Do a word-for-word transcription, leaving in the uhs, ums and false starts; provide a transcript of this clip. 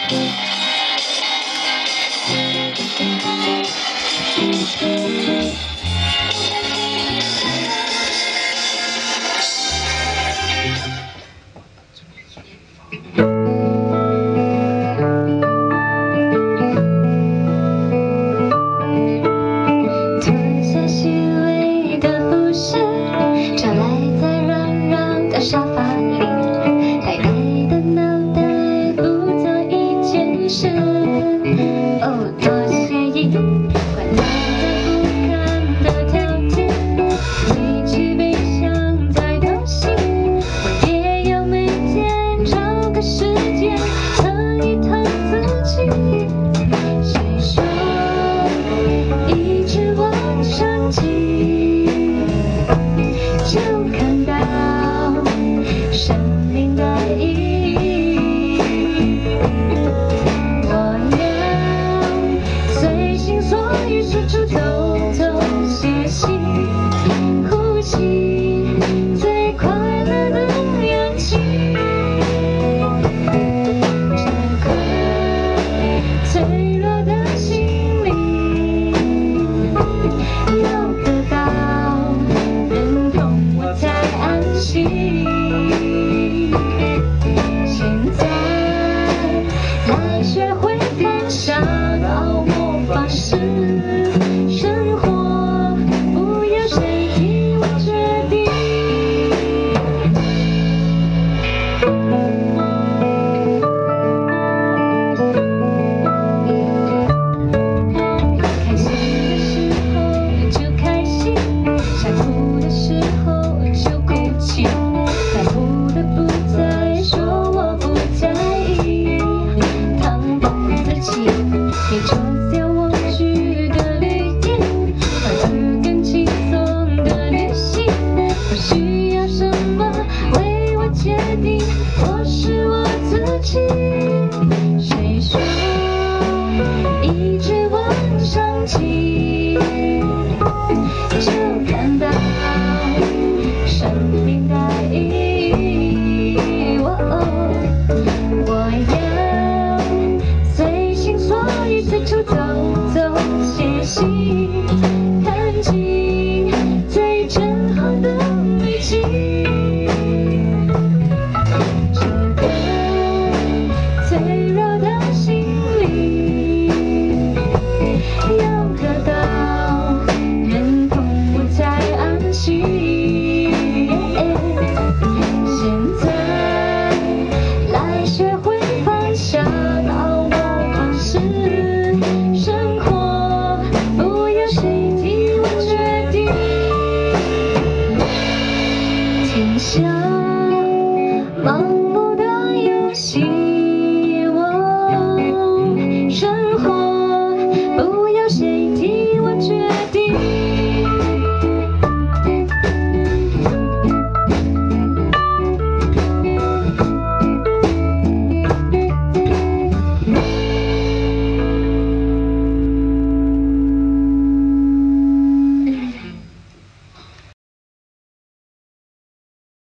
沙发里，太矮的脑袋不做一件事。哦，多惬意，快乐的不堪的条件，比起悲伤再高兴，我也要每天找个时间疼一疼自己。谁说一直往上进，就看到生命的意义，我要随心所欲说出偷偷写信，呼吸最快乐的氧气，这颗脆弱的心灵有得到认同，我才安心。